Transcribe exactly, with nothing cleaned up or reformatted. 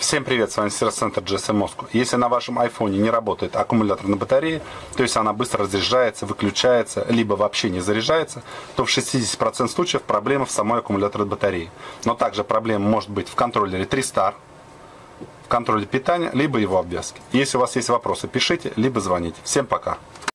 Всем привет, с вами сервис-центр джи эс эм Moscow. Если на вашем айфоне не работает аккумуляторная батарея, то есть она быстро разряжается, выключается, либо вообще не заряжается, то в шестидесяти процентах случаев проблема в самой аккумуляторной батарее. Но также проблема может быть в контроллере три стар, в контроллере питания, либо его обвязки. Если у вас есть вопросы, пишите, либо звоните. Всем пока!